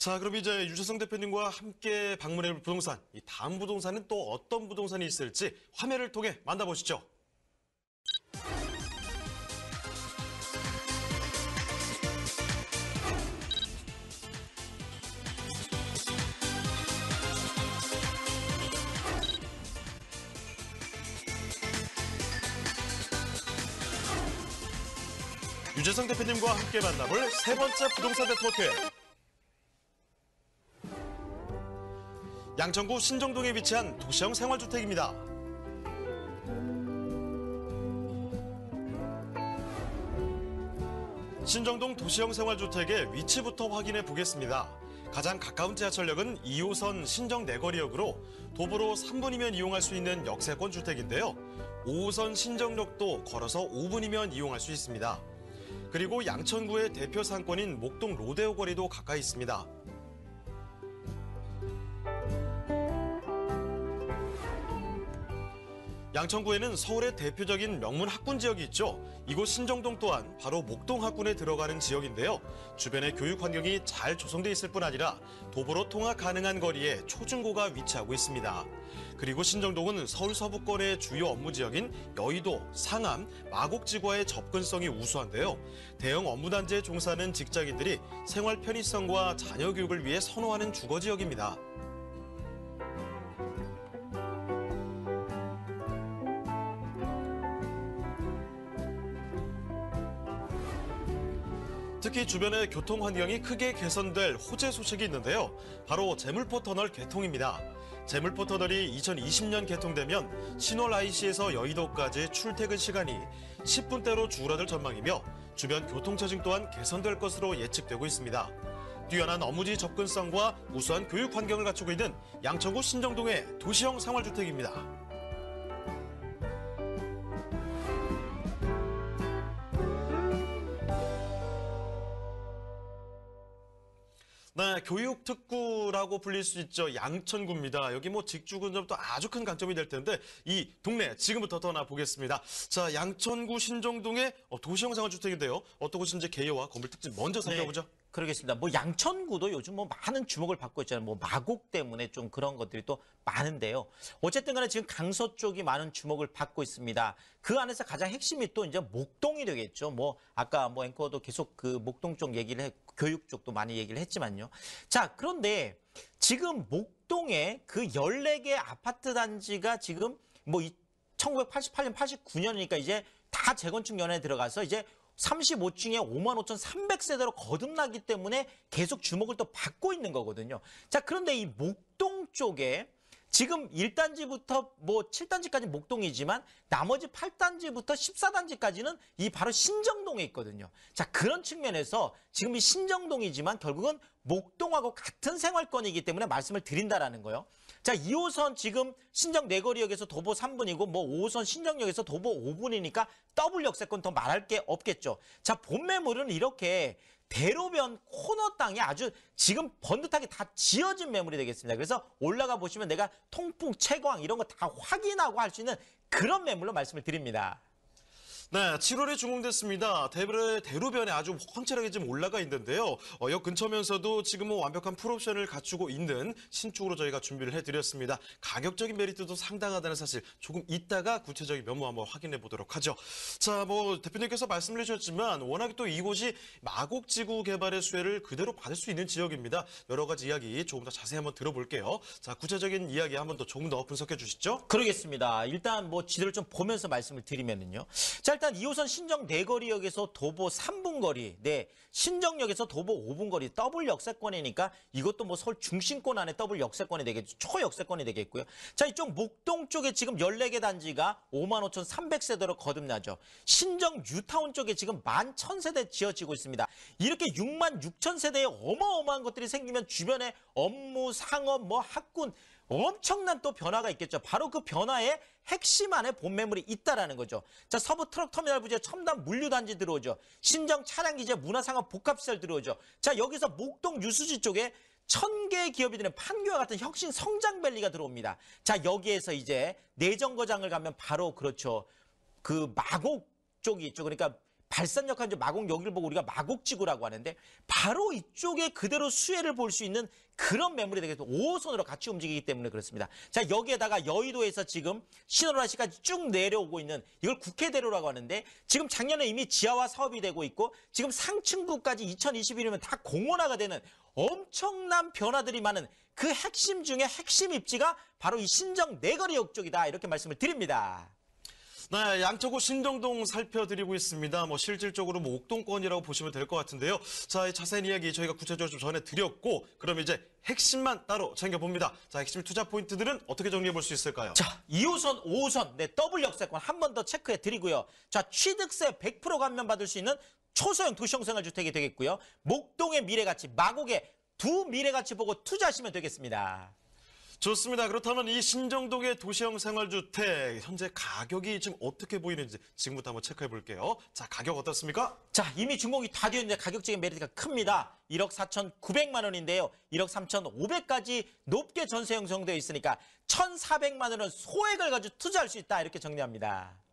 자, 그럼 이제 유재성 대표님과 함께 방문해볼 부동산, 이 다음 부동산은 또 어떤 부동산이 있을지 화면을 통해 만나보시죠. 유재성 대표님과 함께 만나볼 세 번째 부동산 네트워크. 양천구 신정동에 위치한 도시형 생활주택입니다. 신정동 도시형 생활주택의 위치부터 확인해 보겠습니다. 가장 가까운 지하철역은 2호선 신정내거리역으로 도보로 3분이면 이용할 수 있는 역세권 주택인데요. 5호선 신정역도 걸어서 5분이면 이용할 수 있습니다. 그리고 양천구의 대표 상권인 목동 로데오 거리도 가까이 있습니다. 양천구에는 서울의 대표적인 명문 학군 지역이 있죠. 이곳 신정동 또한 바로 목동 학군에 들어가는 지역인데요. 주변의 교육 환경이 잘 조성돼 있을 뿐 아니라 도보로 통학 가능한 거리에 초중고가 위치하고 있습니다. 그리고 신정동은 서울 서부권의 주요 업무 지역인 여의도, 상암, 마곡지구와의 접근성이 우수한데요. 대형 업무단지에 종사하는 직장인들이 생활 편의성과 자녀 교육을 위해 선호하는 주거 지역입니다. 특히 주변의 교통 환경이 크게 개선될 호재 소식이 있는데요. 바로 제물포 터널 개통입니다. 제물포 터널이 2020년 개통되면 신월 IC에서 여의도까지 출퇴근 시간이 10분대로 줄어들 전망이며 주변 교통체증 또한 개선될 것으로 예측되고 있습니다. 뛰어난 업무지 접근성과 우수한 교육 환경을 갖추고 있는 양천구 신정동의 도시형 생활주택입니다. 네, 교육특구라고 불릴 수 있죠. 양천구입니다. 여기 뭐 직주근접도 아주 큰 강점이 될 텐데 이 동네 지금부터 떠나보겠습니다. 자, 양천구 신정동의 도시형 생활주택인데요. 어떤 곳인지 개요와 건물 특징 먼저 살펴보죠. 네. 그러겠습니다. 뭐 양천구도 요즘 뭐 많은 주목을 받고 있잖아요. 뭐 마곡 때문에 좀 그런 것들이 또 많은데요. 어쨌든 간에 지금 강서 쪽이 많은 주목을 받고 있습니다. 그 안에서 가장 핵심이 또 이제 목동이 되겠죠. 뭐 아까 뭐 앵커도 계속 그 목동 쪽 얘기를 교육 쪽도 많이 얘기를 했지만요. 자, 그런데 지금 목동에 그 14개 아파트 단지가 지금 뭐 1988년, 89년이니까 이제 다 재건축 연회에 들어가서 이제 35층에 55,300세대로 거듭나기 때문에 계속 주목을 또 받고 있는 거거든요. 자, 그런데 이 목동 쪽에 지금 1단지부터 뭐 7단지까지 목동이지만 나머지 8단지부터 14단지까지는 이 바로 신정동에 있거든요. 자, 그런 측면에서 지금 이 신정동이지만 결국은 목동하고 같은 생활권이기 때문에 말씀을 드린다라는 거예요. 자, 2호선 지금 신정 내거리역에서 도보 3분이고 뭐 5호선 신정역에서 도보 5분이니까 더블 역세권 더 말할 게 없겠죠. 자, 본 매물은 이렇게 대로변 코너 땅이 아주 지금 번듯하게 다 지어진 매물이 되겠습니다. 그래서 올라가 보시면 내가 통풍, 채광 이런 거 다 확인하고 할 수 있는 그런 매물로 말씀을 드립니다. 네, 7월에 준공됐습니다. 대로변에 아주 훤칠하게 지금 올라가 있는데요. 역 근처면서도 지금은 완벽한 풀옵션을 갖추고 있는 신축으로 저희가 준비를 해드렸습니다. 가격적인 메리트도 상당하다는 사실 조금 이따가 구체적인 면모 한번 확인해 보도록 하죠. 자, 뭐 대표님께서 말씀을 해주셨지만 워낙에 또 이곳이 마곡지구 개발의 수혜를 그대로 받을 수 있는 지역입니다. 여러 가지 이야기 조금 더 자세히 한번 들어볼게요. 자, 구체적인 이야기 한번 더 조금 더 분석해 주시죠. 그러겠습니다. 일단 뭐 지도를 좀 보면서 말씀을 드리면은요. 자, 일단 2호선 신정 내거리역에서 도보 3분 거리, 네, 신정역에서 도보 5분 거리, 더블 역세권이니까 이것도 뭐 서울 중심권 안에 더블 역세권이 되겠죠. 초역세권이 되겠고요. 자, 이쪽 목동 쪽에 지금 14개 단지가 55,300세대로 거듭나죠. 신정 뉴타운 쪽에 지금 11,000세대 지어지고 있습니다. 이렇게 66,000세대의 어마어마한 것들이 생기면 주변에 업무, 상업, 뭐 학군 엄청난 또 변화가 있겠죠. 바로 그 변화의 핵심 안에 본 매물이 있다라는 거죠. 자, 서부 트럭터미널 부지에 첨단 물류단지 들어오죠. 신정 차량기재 문화상업 복합시설 들어오죠. 자, 여기서 목동 유수지 쪽에 1000개의 기업이 드는 판교와 같은 혁신 성장밸리가 들어옵니다. 자, 여기에서 이제 내정거장을 가면 바로 그렇죠. 그 마곡 쪽이 있죠. 그러니까 발산역한 이제 마곡 여기를 보고 우리가 마곡지구라고 하는데 바로 이쪽에 그대로 수혜를 볼 수 있는 그런 매물이 되겠죠. 5호선으로 같이 움직이기 때문에 그렇습니다. 자, 여기에다가 여의도에서 지금 신호라시까지 쭉 내려오고 있는 이걸 국회대로라고 하는데 지금 작년에 이미 지하화 사업이 되고 있고 지금 상층구까지 2021년이면 다 공원화가 되는 엄청난 변화들이 많은 그 핵심 중에 핵심 입지가 바로 이 신정 내거리역 쪽이다 이렇게 말씀을 드립니다. 네, 양천구 신정동 살펴드리고 있습니다. 실질적으로 옥동권이라고 보시면 될 것 같은데요. 자, 이 자세한 이야기 저희가 구체적으로 좀 전해드렸고, 그럼 이제 핵심만 따로 챙겨봅니다. 자, 핵심 투자 포인트들은 어떻게 정리해 볼 수 있을까요? 자, 2호선, 5호선, 네, 더블 역세권 한 번 더 체크해 드리고요. 자, 취득세 100% 감면받을 수 있는 초소형 도시형생활주택이 되겠고요. 목동의 미래가치, 마곡의 두 미래가치 보고 투자하시면 되겠습니다. 좋습니다. 그렇다면 이 신정동의 도시형 생활주택 현재 가격이 지금 어떻게 보이는지 지금부터 한번 체크해 볼게요. 자, 가격 어떻습니까? 자, 이미 준공이 다 되었는데 가격적인 메리트가 큽니다. 1억 4,900만 원인데요. 1억 3,500까지 높게 전세 형성되어 있으니까 1,400만 원은 소액을 가지고 투자할 수 있다 이렇게 정리합니다.